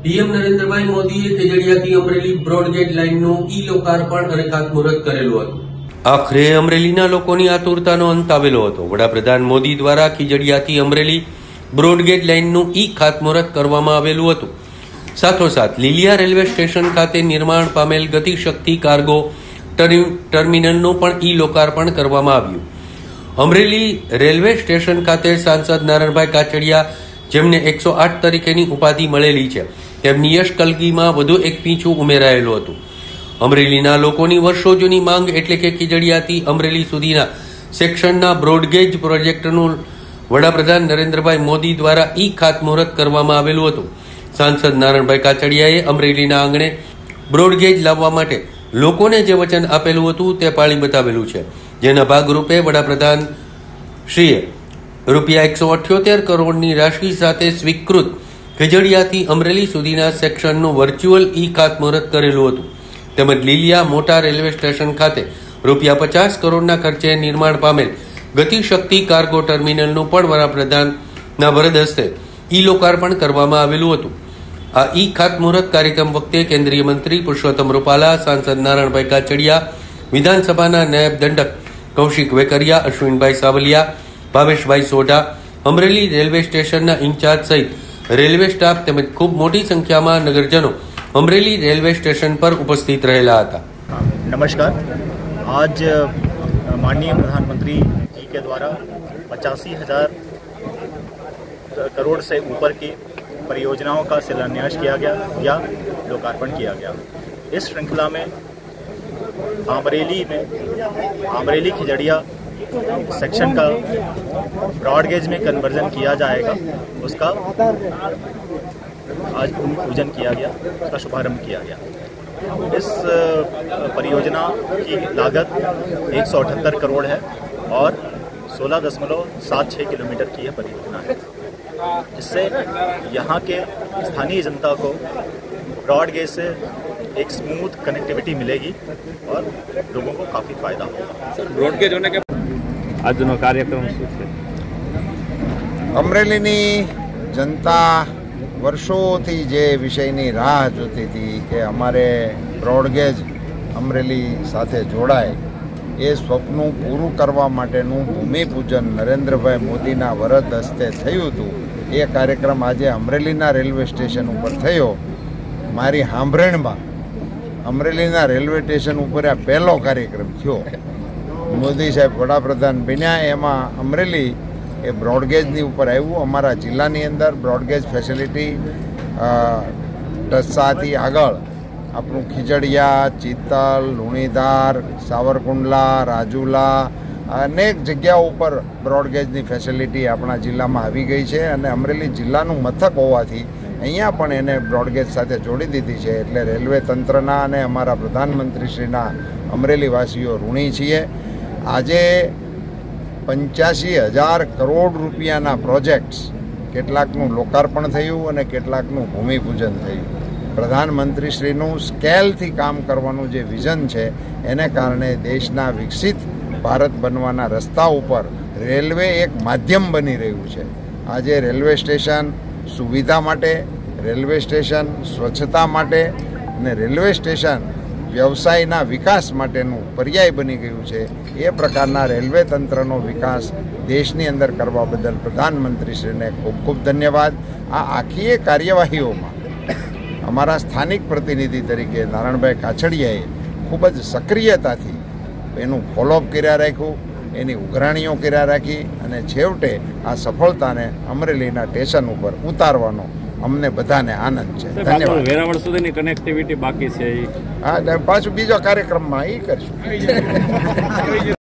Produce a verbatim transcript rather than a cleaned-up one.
PM Narendrabhai મોદીએ કેજડિયાથી Amreli broad gauge લાઇનનું ઈ લોકાર્પણ અને ખાતમુહૂર્ત કરેલું હતું। આખરે અમરેલીના લોકોની આતુરતાનો અંત આવેલો હતો। વડાપ્રધાન મોદી દ્વારા ખીજડીયાથી અમરેલી બ્રોડગેજ લાઇનનું ઈ ખાતમુહૂર્ત કરવામાં આવેલું હતું। સાથોસાથ લીલિયા રેલવે સ્ટેશન ખાતે નિર્માણ પામેલ ગતિશક્તિ કાર્ગો ટર્મિનલનું પણ ઈ લોકાર્પણ કરવામાં આવ્યું। અમરેલી રેલવે સ્ટેશન ખાતે સાંસદ નારણભાઈ કાછડિયા, જેમને એકસો આઠ તરીકેની ઉપાધિ મળેલી છે, તેમની યશ કલગીમાં વધુ એક પીંછું ઉમેરાયેલું હતું। અમરેલીના લોકોની વર્ષો જૂની માંગ એટલે કે ખીજડીયાથી અમરેલી સુધીના સેક્શનના બ્રોડગેજ પ્રોજેક્ટનું વડાપ્રધાન નરેન્દ્રભાઈ મોદી દ્વારા ઈ ખાતમુહૂર્ત કરવામાં આવેલું હતું। સાંસદ નારણભાઈ કાછડિયાએ અમરેલીના આંગણે બ્રોડગેજ લાવવા માટે લોકોને જે વચન આપેલું હતું તે પાળી બતાવેલું છે, જેના ભાગરૂપે વડાપ્રધાન શ્રીએ રૂપિયા એકસો અઠ્યોતેર કરોડની રાશિ સાથે સ્વીકૃત ખીજડીયાથી અમરેલી સુધીના સેક્શનનું વર્ચ્યુઅલ ઈ ખાતમુહૂર્ત કરેલું હતું। તેમજ લીલિયા મોટા રેલવે સ્ટેશન ખાતે રૂપિયા પચાસ કરોડના ખર્ચે નિર્માણ પામેલ ગતિશક્તિ કાર્ગો ટર્મિનલનું પણ વડાપ્રધાનના વરદ હસ્તે ઈ લોકાર્પણ કરવામાં આવેલું હતું। આ ઈ ખાતમુહૂર્ત કાર્યક્રમ વખતે કેન્દ્રીય મંત્રી પુરુષોત્તમ રૂપાલા, સાંસદ નારણભાઈ કાછડિયા, વિધાનસભાના નાયબ દંડક કૌશિક વેકરિયા, અશ્વિનભાઈ સાવલિયા, ભાવેશભાઈ સોઢા, અમરેલી રેલવે સ્ટેશનના ઇન્ચાર્જ સહિત રેલવે સ્ટાફ તેમજ ખૂબ મોટી સંખ્યામાં નગરજનો अमरेली रेलवे स्टेशन पर उपस्थित रहेला था। नमस्कार। आज माननीय प्रधानमंत्री जी के द्वारा पचासी हजार करोड़ से ऊपर की परियोजनाओं का शिलान्यास किया गया या लोकार्पण किया गया। इस श्रृंखला में अमरेली में अमरेली खिजड़िया सेक्शन का ब्रॉडगेज में कन्वर्जन किया जाएगा, उसका आज भूमि पूजन किया गया, उसका शुभारंभ किया गया। इस परियोजना की लागत एक सौ अठहत्तर करोड़ है और सोलह दशमलव सात छः किलोमीटर की यह परियोजना है, जिससे यहाँ के स्थानीय जनता को ब्रॉडगेज से एक स्मूथ कनेक्टिविटी मिलेगी और लोगों को काफ़ी फायदा होगा। ब्रॉडगेज होने के આજનો કાર્યક્રમ શું છે? અમરેલીની જનતા વર્ષોથી જે વિષયની રાહ જોતી હતી કે અમારે બ્રોડગેજ અમરેલી સાથે જોડાય, એ સ્વપ્ન પૂરું કરવા માટેનું ભૂમિપૂજન નરેન્દ્રભાઈ મોદીના વરદ હસ્તે થયું હતું। એ કાર્યક્રમ આજે અમરેલીના રેલવે સ્ટેશન ઉપર થયો। મારી સાંભળણમાં અમરેલીના રેલવે સ્ટેશન ઉપર આ પહેલો કાર્યક્રમ થયો। મોદી સાહેબ વડાપ્રધાન બન્યા, એમાં અમરેલી એ બ્રોડગેજની ઉપર આવ્યું। અમારા જિલ્લાની અંદર બ્રોડગેજ ફેસિલિટી ટસ્સાથી આગળ આપણું ખીજડીયા, ચિત્તલ, લુણીધાર, સાવરકુંડલા, રાજુલા અનેક જગ્યાઓ ઉપર બ્રોડગેજની ફેસિલિટી આપણા જિલ્લામાં આવી ગઈ છે અને અમરેલી જિલ્લાનું મથક હોવાથી અહીંયા પણ એને બ્રોડગેજ સાથે જોડી દીધી છે। એટલે રેલવે તંત્રના અને અમારા પ્રધાનમંત્રીશ્રીના અમરેલીવાસીઓ ઋણી છીએ। આજે પંચ્યાસી હજાર કરોડ રૂપિયાના પ્રોજેક્ટ્સ, કેટલાકનું લોકાર્પણ થયું અને કેટલાકનું ભૂમિપૂજન થયું। પ્રધાનમંત્રીશ્રીનું સ્કેલથી કામ કરવાનું જે વિઝન છે, એને કારણે દેશના વિકસિત ભારત બનવાના રસ્તા ઉપર રેલવે એક માધ્યમ બની રહ્યું છે। આજે રેલવે સ્ટેશન સુવિધા માટે, રેલવે સ્ટેશન સ્વચ્છતા માટે અને રેલવે સ્ટેશન વ્યવસાયના વિકાસ માટેનું પર્યાય બની ગયું છે। એ પ્રકારના રેલવે તંત્રનો વિકાસ દેશની અંદર કરવા બદલ પ્રધાનમંત્રીશ્રીને ખૂબ ખૂબ ધન્યવાદ। આ આખી એ કાર્યવાહીઓમાં અમારા સ્થાનિક પ્રતિનિધિ તરીકે નારણભાઈ કાછડિયાએ ખૂબ જ સક્રિયતાથી એનું ફોલોઅપ કર્યા રાખ્યું, એની ઉઘરાણીઓ કર્યા રાખી અને છેવટે આ સફળતાને અમરેલીના સ્ટેશન ઉપર ઉતારવાનો અમને બધાને આનંદ છે। ધન્યવાદ। વેરાવળ સુધીની કનેક્ટિવિટી બાકી છે, હા, પાછું બીજો કાર્યક્રમમાં એ કરશું।